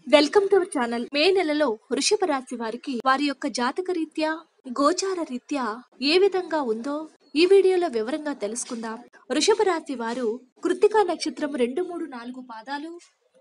Welcome to our channel. May నెలలో వృషభ రాశి వారికి వారి యొక్క జాతక రీత్యా గోచార రీత్యా ఏ విధంగా ఉందో ఈ వీడియోలో వివరంగా తెలుసుకుందాం. వృషభ రాశి వారు కృత్తికా నక్షత్రం 2, 3, 4 పాదాలు,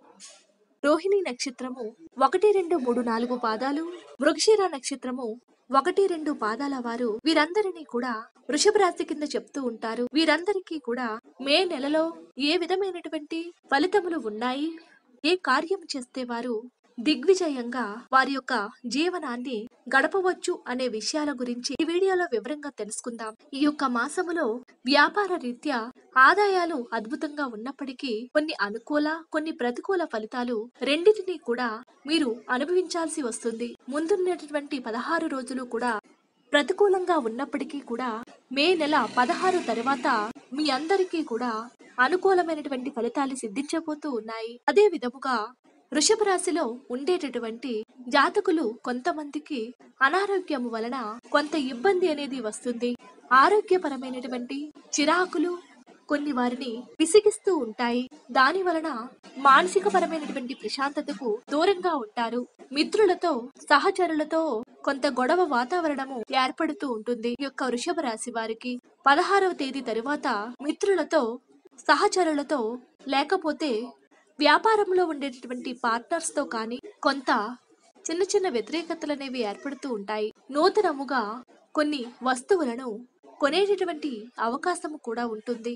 రోహిణి నక్షత్రము 1, 2, 3, 4 పాదాలు, మృగశిర నక్షత్రము 1, 2 పాదాల వారు వీరందరినీ కూడా వృషభ రాశి కింద చెప్తూ ఉంటారు. వీరందరికీ కూడా మే నెలలో ఏ విధమైనటువంటి ఫలితములు ఉన్నాయి, ఏ కార్యం చేస్తే వారు దిగ్విజయంగా వారి యొక్క జీవనాన్ని గడపవచ్చు అనే విషయాల గురించి ఈ వీడియోలో వివరంగా తెలుసుకుందాం. ఈ యొక్క మాసములో వ్యాపార రీత్యా ఆదాయాలు అద్భుతంగా ఉన్నప్పటికీ కొన్ని అనుకూల, కొన్ని ప్రతికూల ఫలితాలు రెండింటినీ కూడా మీరు అనుభవించాల్సి వస్తుంది. ముందున్నటువంటి 16 రోజులు కూడా ప్రతికూలంగా ఉన్నప్పటికీ కూడా మే నెల 16 తర్వాత మీ అందరికీ కూడా అనుకూలమైనటువంటి ఫలితాలు సిద్ధించబోతూ ఉన్నాయి. అదే విధముగా వృషభ రాశిలో ఉండేటటువంటి జాతకులు కొంతమందికి అనారోగ్యం వలన కొంత ఇబ్బంది అనేది వస్తుంది. ఆరోగ్యపరమైనటువంటి చిరాకులు కొన్ని వారిని విసిగిస్తూ ఉంటాయి. దాని వలన మానసిక పరమైనటువంటి ప్రశాంతతకు దూరంగా ఉంటారు. మిత్రులతో, సహచరులతో కొంత గొడవ వాతావరణము ఏర్పడుతూ ఉంటుంది. ఈ యొక్క వృషభ రాశి వారికి 16వ తేదీ తరువాత మిత్రులతో, సహచరులతో లేకపోతే వ్యాపారంలో ఉండేటటువంటి పార్ట్నర్స్ తో కానీ కొంత చిన్న చిన్న వ్యతిరేకతలు అనేవి ఏర్పడుతూ ఉంటాయి. నూతనముగా కొన్ని వస్తువులను కొనేటటువంటి అవకాశం కూడా ఉంటుంది.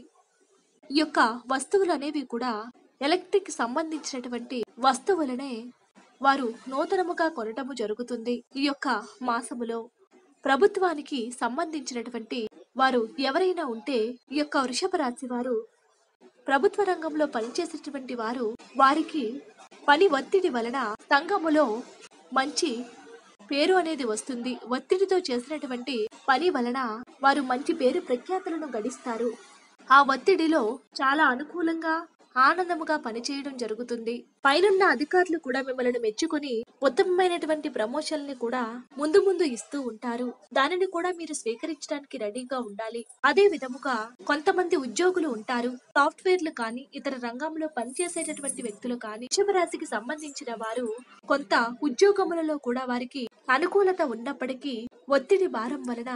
ఈ యొక్క వస్తువులు అనేవి కూడా ఎలక్ట్రిక్ సంబంధించినటువంటి వస్తువులనే వారు నూతనముగా కొనటము జరుగుతుంది. ఈ యొక్క మాసములో ప్రభుత్వానికి సంబంధించినటువంటి వారు ఎవరైనా ఉంటే ఈ యొక్క వృషభ రాశి వారు ప్రభుత్వ రంగంలో పనిచేసేటువంటి వారు వారికి పని ఒత్తిడి వలన సంఘములో మంచి పేరు అనేది వస్తుంది. ఒత్తిడితో చేసినటువంటి పని వలన వారు మంచి పేరు ప్రఖ్యాతులను గడిస్తారు. ఆ ఒత్తిడిలో చాలా అనుకూలంగా ఆనందముగా పనిచేయడం జరుగుతుంది. పైనున్న అధికారులు కూడా మిమ్మల్ని మెచ్చుకొని ఉత్తమమైనటువంటి ప్రమోషన్లు కూడా ముందు ముందు ఇస్తూ ఉంటారు. దానిని కూడా మీరు స్వీకరించడానికి రెడీగా ఉండాలి. అదే విధముగా కొంతమంది ఉద్యోగులు ఉంటారు. సాఫ్ట్వేర్లు కానీ ఇతర రంగంలో పనిచేసేటటువంటి వ్యక్తులు కానీ వృషభ రాశికి సంబంధించిన వారు కొంత ఉద్యోగములలో కూడా వారికి అనుకూలత ఉన్నప్పటికీ ఒత్తిడి భారం వలన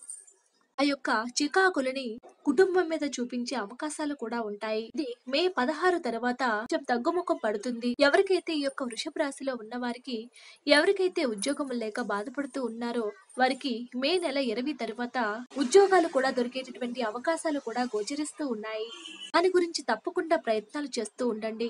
ఆ యొక్క చికాకులని కుటుంబం మీద చూపించే అవకాశాలు కూడా ఉంటాయి. ఇది మే 16 తర్వాత కొంచెం తగ్గుముఖం పడుతుంది. ఎవరికైతే ఈ యొక్క వృషభ రాశిలో ఉన్న వారికి ఎవరికైతే ఉద్యోగం లేక బాధపడుతూ ఉన్నారో వారికి మే నెల 20 తర్వాత ఉద్యోగాలు కూడా దొరికేటటువంటి అవకాశాలు కూడా గోచరిస్తూ ఉన్నాయి. దాని గురించి తప్పకుండా ప్రయత్నాలు చేస్తూ ఉండండి.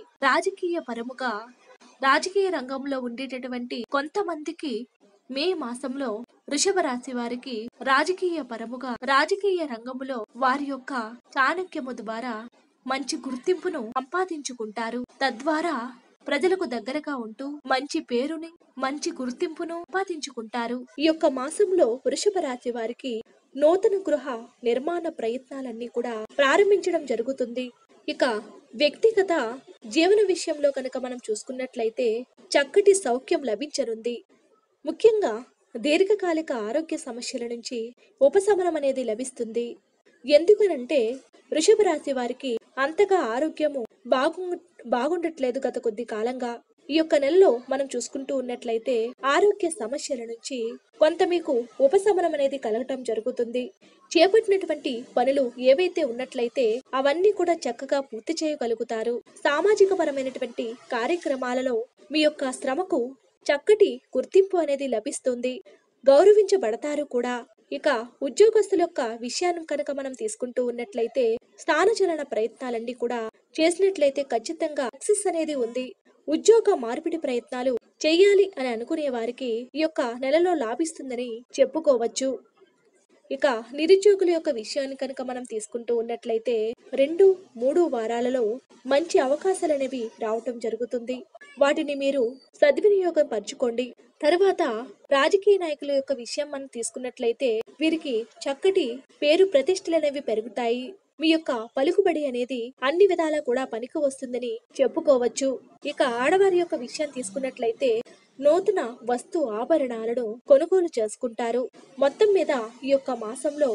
రాజకీయ రంగంలో ఉండేటటువంటి కొంతమందికి మే మాసంలో వృషభ రాశి వారికి రాజకీయ రంగంలో వారి యొక్క చాణక్యము ద్వారా మంచి గుర్తింపును సంపాదించుకుంటారు. తద్వారా ప్రజలకు దగ్గరగా ఉంటూ మంచి పేరుని, మంచి గుర్తింపును సంపాదించుకుంటారు. ఈ యొక్క మాసంలో వృషభ రాశి వారికి నూతన గృహ నిర్మాణ ప్రయత్నాలన్నీ కూడా ప్రారంభించడం జరుగుతుంది. ఇక వ్యక్తిగత జీవన విషయంలో కనుక మనం చూసుకున్నట్లయితే చక్కటి సౌఖ్యం లభించనుంది. ముఖ్యంగా దీర్ఘకాలిక ఆరోగ్య సమస్యల నుంచి ఉపశమనం అనేది లభిస్తుంది. ఎందుకనంటే వృషభ రాశి వారికి అంతగా ఆరోగ్యము బాగుండట్లేదు గత కొద్ది కాలంగా. ఈ యొక్క నెలలో మనం చూసుకుంటూ ఉన్నట్లయితే ఆరోగ్య సమస్యల నుంచి కొంత మీకు ఉపశమనం అనేది కలగటం జరుగుతుంది. చేపట్టినటువంటి పనులు ఏవైతే ఉన్నట్లయితే అవన్నీ కూడా చక్కగా పూర్తి చేయగలుగుతారు. సామాజిక పరమైనటువంటి కార్యక్రమాలలో మీ యొక్క శ్రమకు చక్కటి గుర్తింపు అనేది లభిస్తుంది. గౌరవించబడతారు కూడా. ఇక ఉద్యోగస్తుల యొక్క విషయాన్ని కనుక మనం తీసుకుంటూ ఉన్నట్లయితే స్థానచలన ప్రయత్నాలన్నీ కూడా చేసినట్లయితే ఖచ్చితంగా సక్సెస్ అనేది ఉంది. ఉద్యోగ మార్పిడి ప్రయత్నాలు చేయాలి అని అనుకునే వారికి ఈ యొక్క నెలలో లాభిస్తుందని చెప్పుకోవచ్చు. ఇక నిరుద్యోగుల యొక్క విషయాన్ని కనుక మనం తీసుకుంటూ ఉన్నట్లయితే 2, 3 వారాలలో మంచి అవకాశాలు అనేవి రావటం జరుగుతుంది. వాటిని మీరు సద్వినియోగం పరచుకోండి. తర్వాత రాజకీయ నాయకుల యొక్క విషయం మనం తీసుకున్నట్లయితే వీరికి చక్కటి పేరు ప్రతిష్టలు అనేవి పెరుగుతాయి. మీ యొక్క పలుకుబడి అనేది అన్ని విధాలా కూడా పనికి వస్తుందని చెప్పుకోవచ్చు. ఇక ఆడవారి యొక్క విషయం తీసుకున్నట్లయితే నూతన వస్తు ఆభరణాలను కొనుగోలు చేసుకుంటారు. మొత్తం మీద ఈ యొక్క మాసంలో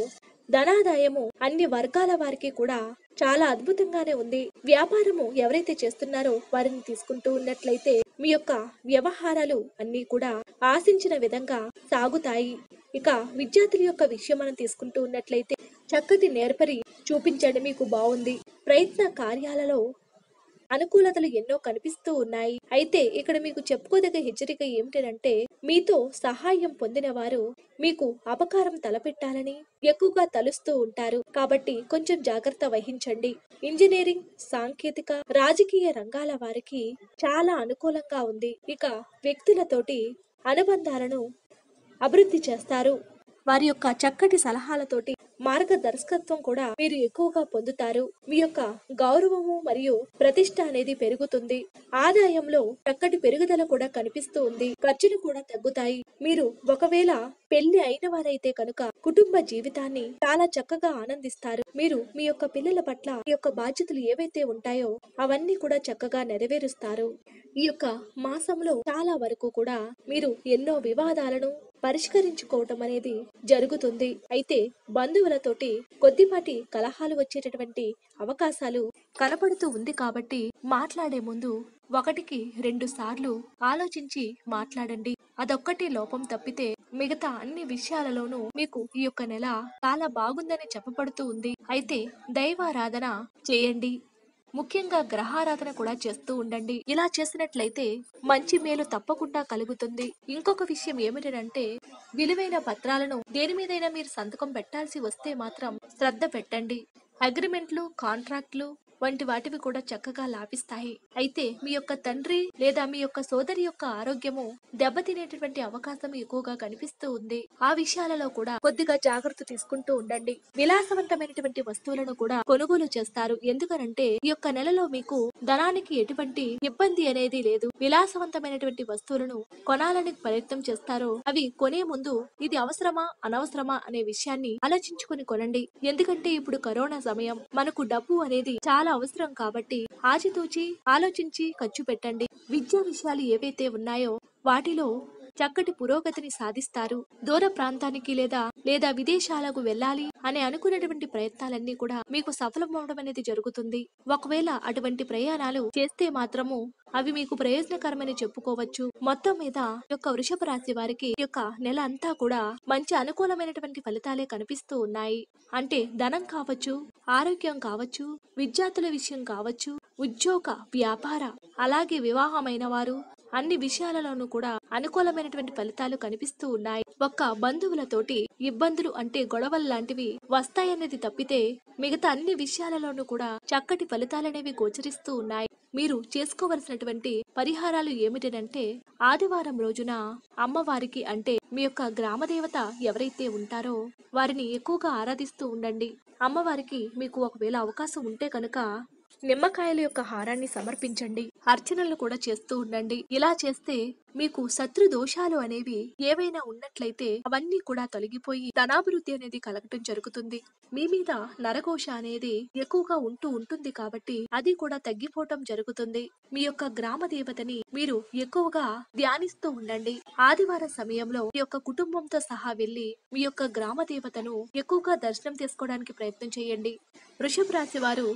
ధనాదాయము అన్ని వర్గాల వారికి కూడా చాలా అద్భుతంగానే ఉంది. వ్యాపారము ఎవరైతే చేస్తున్నారో వారిని తీసుకుంటూ ఉన్నట్లయితే మీ యొక్క వ్యవహారాలు అన్ని కూడా ఆశించిన విధంగా సాగుతాయి. ఇక విద్యార్థుల యొక్క విషయం మనం తీసుకుంటూ ఉన్నట్లయితే చక్కటి నేర్పరి చూపించండి, మీకు బాగుంది. ప్రయత్న కార్యాలలో అనుకూలతలు ఎన్నో కనిపిస్తూ ఉన్నాయి. అయితే ఇక్కడ మీకు చెప్పుకోదగ్గ హెచ్చరిక ఏమిటంటే మీతో సహాయం పొందిన వారు మీకు అపకారం తలపెట్టాలని ఎక్కువగా తలుస్తూ ఉంటారు. కాబట్టి కొంచెం జాగ్రత్త వహించండి. ఇంజనీరింగ్, సాంకేతిక, రాజకీయ రంగాల వారికి చాలా అనుకూలంగా ఉంది. ఇక వ్యక్తులతోటి అనుబంధాలను అభివృద్ధి చేస్తారు. వారి యొక్క చక్కటి సలహాలతోటి మార్గదర్శకత్వం కూడా మీరు ఎక్కువగా పొందుతారు. మీ యొక్క గౌరవము మరియు ప్రతిష్ట అనేది పెరుగుతుంది. ఆదాయంలో చక్కటి పెరుగుదల కూడా కనిపిస్తూ ఉంది. ఖర్చులు కూడా తగ్గుతాయి. మీరు ఒకవేళ పెళ్లి అయిన వారైతే కనుక కుటుంబ జీవితాన్ని చాలా చక్కగా ఆనందిస్తారు. మీరు మీ యొక్క పిల్లల పట్ల మీ యొక్క బాధ్యతలు ఏవైతే ఉంటాయో అవన్నీ కూడా చక్కగా నెరవేరుస్తారు. ఈ యొక్క మాసంలో చాలా వరకు కూడా మీరు ఎన్నో వివాదాలను పరిష్కరించుకోవటం అనేది జరుగుతుంది. అయితే బంధువులతోటి కొద్దిపాటి కలహాలు వచ్చేటటువంటి అవకాశాలు కనపడుతూ ఉంది. కాబట్టి మాట్లాడే ముందు 1-2 సార్లు ఆలోచించి మాట్లాడండి. అదొక్కటి లోపం తప్పితే మిగతా అన్ని విషయాలలోనూ మీకు ఈ యొక్క నెల చాలా బాగుందని చెప్పబడుతూ ఉంది. అయితే దైవారాధన చేయండి. ముఖ్యంగా గ్రహారాధన కూడా చేస్తూ ఉండండి. ఇలా చేసినట్లయితే మంచి మేలు తప్పకుండా కలుగుతుంది. ఇంకొక విషయం ఏమిటంటే విలువైన పత్రాలను దేని మీదైనా మీరు సంతకం పెట్టాల్సి వస్తే మాత్రం శ్రద్ధ పెట్టండి. అగ్రిమెంట్లు, కాంట్రాక్ట్లు వంటి వాటివి కూడా చక్కగా లాభిస్తాయి. అయితే మీ యొక్క తండ్రి లేదా మీ యొక్క సోదరి యొక్క ఆరోగ్యము దెబ్బతినేటటువంటి అవకాశం ఎక్కువగా కనిపిస్తూ ఉంది. ఆ విషయాలలో కూడా కొద్దిగా జాగ్రత్త తీసుకుంటూ ఉండండి. విలాసవంతమైనటువంటి వస్తువులను కూడా కొనుగోలు చేస్తారు. ఎందుకనంటే ఈ యొక్క నెలలో మీకు ధనానికి ఎటువంటి ఇబ్బంది అనేది లేదు. విలాసవంతమైనటువంటి వస్తువులను కొనాలని ప్రయత్నం చేస్తారో అవి కొనే ముందు ఇది అవసరమా అనవసరమా అనే విషయాన్ని ఆలోచించుకుని కొనండి. ఎందుకంటే ఇప్పుడు కరోనా సమయం, మనకు డబ్బు అనేది చాలా అవసరం. కాబట్టి ఆచితూచి ఆలోచించి ఖర్చు పెట్టండి. విద్యా విషయాలు ఏవైతే ఉన్నాయో వాటిలో చక్కటి పురోగతిని సాధిస్తారు. దూర ప్రాంతానికి లేదా విదేశాలకు వెళ్ళాలి అని అనుకునేటువంటి ప్రయత్నాలన్నీ కూడా మీకు సఫలమవడం అనేది జరుగుతుంది. ఒకవేళ అటువంటి ప్రయాణాలు చేస్తే మాత్రము అవి మీకు ప్రయోజనకరమని చెప్పుకోవచ్చు. మొత్తం మీద యొక్క వృషభ రాశి వారికి యొక్క నెల అంతా కూడా మంచి అనుకూలమైనటువంటి ఫలితాలే కనిపిస్తూ ఉన్నాయి. అంటే ధనం కావచ్చు, ఆరోగ్యం కావచ్చు, విద్యార్థుల విషయం కావచ్చు, ఉద్యోగ, వ్యాపార, అలాగే వివాహమైన వారు అన్ని విషయాలలోనూ కూడా అనుకూలమైనటువంటి ఫలితాలు కనిపిస్తూ ఉన్నాయి. ఒక్క బంధువులతోటి ఇబ్బందులు అంటే గొడవలు లాంటివి వస్తాయనేది తప్పితే మిగతా అన్ని విషయాలలోనూ కూడా చక్కటి ఫలితాలనేవి గోచరిస్తూ ఉన్నాయి. మీరు చేసుకోవలసినటువంటి పరిహారాలు ఏమిటంటే ఆదివారం రోజున అమ్మవారికి అంటే మీ యొక్క గ్రామ దేవత ఎవరైతే ఉంటారో వారిని ఎక్కువగా ఆరాధిస్తూ ఉండండి. అమ్మవారికి మీకు ఒకవేళ అవకాశం ఉంటే కనుక నిమ్మకాయల యొక్క హారాన్ని సమర్పించండి. అర్చనలు కూడా చేస్తూ ఉండండి. ఇలా చేస్తే మీకు శత్రు దోషాలు అనేవి ఏవైనా ఉన్నట్లయితే అవన్నీ కూడా తొలగిపోయి ధనాభివృద్ధి అనేది కలగటం జరుగుతుంది. మీ మీద నరఘోష అనేది ఎక్కువగా ఉంటుంది కాబట్టి అది కూడా తగ్గిపోవటం జరుగుతుంది. మీ యొక్క గ్రామ దేవతని మీరు ఎక్కువగా ధ్యానిస్తూ ఉండండి. ఆదివారం సమయంలో మీ యొక్క కుటుంబంతో సహా వెళ్లి మీ యొక్క గ్రామ దేవతను ఎక్కువగా దర్శనం చేసుకోవడానికి ప్రయత్నం చేయండి. వృషభ రాశి వారు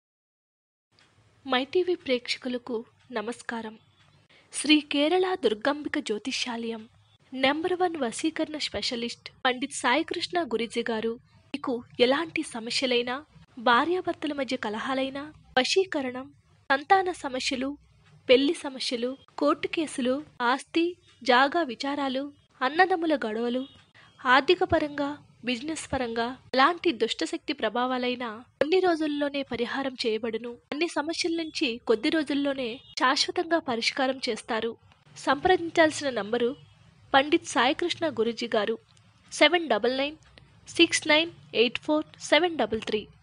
మైటీవీ ప్రేక్షకులకు నమస్కారం. శ్రీ కేరళ దుర్గాంబిక జ్యోతిష్యాలయం నంబర్ 1 వశీకరణ స్పెషలిస్ట్ పండిత్ సాయికృష్ణ గురూజీ గారు మీకు ఎలాంటి సమస్యలైనా, భార్యాభర్తల మధ్య కలహాలైనా, వశీకరణం, సంతాన సమస్యలు, పెళ్లి సమస్యలు, కోర్టు కేసులు, ఆస్తి జాగా విచారాలు, అన్నదమ్ముల గొడవలు, ఆర్థిక పరంగా, బిజినెస్ పరంగా ఎలాంటి దుష్టశక్తి ప్రభావాలైనా కొన్ని రోజుల్లోనే పరిహారం చేయబడును. అన్ని సమస్యల నుంచి కొద్ది రోజుల్లోనే శాశ్వతంగా పరిష్కారం చేస్తారు. సంప్రదించాల్సిన నంబరు పండిత్ సాయికృష్ణ గురూజీ గారు 7996984733.